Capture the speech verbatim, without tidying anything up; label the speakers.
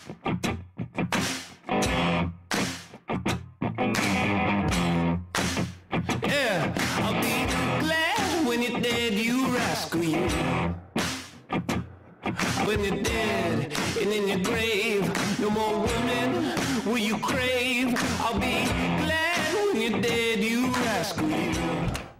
Speaker 1: Yeah, I'll be glad when you're dead, you rascal, you. When you're dead and in your grave, no more women will you crave. I'll be glad when you're dead, you rascal, you.